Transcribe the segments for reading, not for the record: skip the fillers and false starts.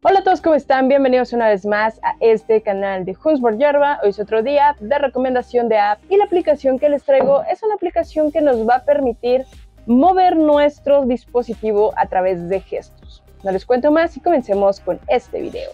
Hola a todos, ¿cómo están? Bienvenidos una vez más a este canal de Junts por Yerba. Hoy es otro día de recomendación de app y la aplicación que les traigo es una aplicación que nos va a permitir mover nuestro dispositivo a través de gestos. No les cuento más y comencemos con este video.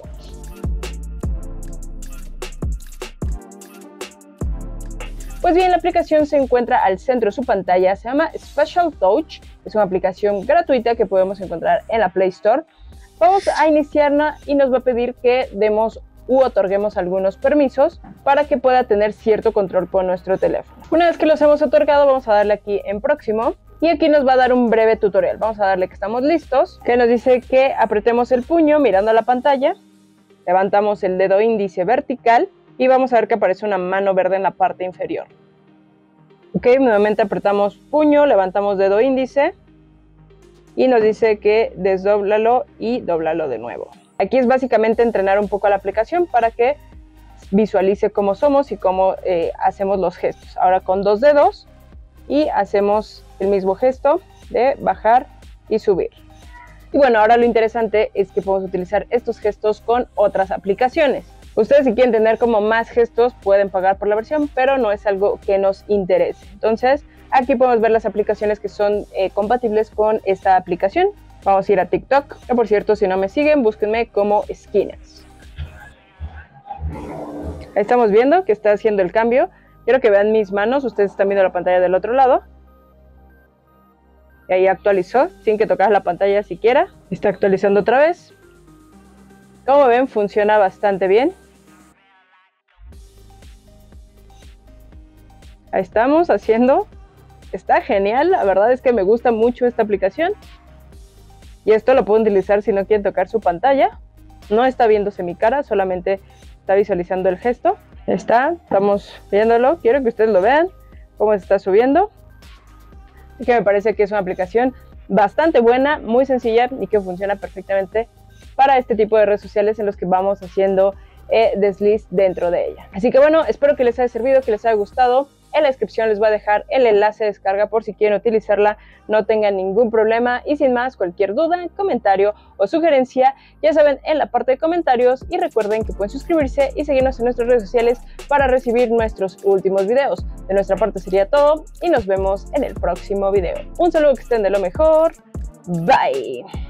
Pues bien, la aplicación se encuentra al centro de su pantalla, se llama Special Touch, es una aplicación gratuita que podemos encontrar en la Play Store. Vamos a iniciarla y nos va a pedir que demos u otorguemos algunos permisos para que pueda tener cierto control con nuestro teléfono. Una vez que los hemos otorgado, vamos a darle aquí en próximo y aquí nos va a dar un breve tutorial. Vamos a darle que estamos listos, que nos dice que apretemos el puño mirando a la pantalla, levantamos el dedo índice vertical y vamos a ver que aparece una mano verde en la parte inferior. Ok, nuevamente apretamos puño, levantamos dedo índice y nos dice que desdóblalo y dóblalo de nuevo. Aquí es básicamente entrenar un poco a la aplicación para que visualice cómo somos y cómo hacemos los gestos. Ahora con dos dedos y hacemos el mismo gesto de bajar y subir. Y bueno, ahora lo interesante es que podemos utilizar estos gestos con otras aplicaciones. Ustedes, si quieren tener como más gestos, pueden pagar por la versión, pero no es algo que nos interese. Entonces, aquí podemos ver las aplicaciones que son compatibles con esta aplicación. Vamos a ir a TikTok, que por cierto, si no me siguen, búsquenme como Skiners. Ahí estamos viendo que está haciendo el cambio. Quiero que vean mis manos, ustedes están viendo la pantalla del otro lado. Y ahí actualizó, sin que tocara la pantalla siquiera. Está actualizando otra vez. Como ven, funciona bastante bien. Ahí estamos haciendo. Está genial, la verdad es que me gusta mucho esta aplicación. Y esto lo puedo utilizar si no quieren tocar su pantalla. No está viéndose mi cara, solamente está visualizando el gesto. Estamos viéndolo. Quiero que ustedes lo vean, cómo se está subiendo. Y que me parece que es una aplicación bastante buena, muy sencilla y que funciona perfectamente para este tipo de redes sociales en los que vamos haciendo desliz dentro de ella. Así que bueno, espero que les haya servido, que les haya gustado. En la descripción les voy a dejar el enlace de descarga por si quieren utilizarla, no tengan ningún problema. Y sin más, cualquier duda, comentario o sugerencia, ya saben, en la parte de comentarios. Y recuerden que pueden suscribirse y seguirnos en nuestras redes sociales para recibir nuestros últimos videos. De nuestra parte sería todo y nos vemos en el próximo video. Un saludo, que estén de lo mejor. Bye.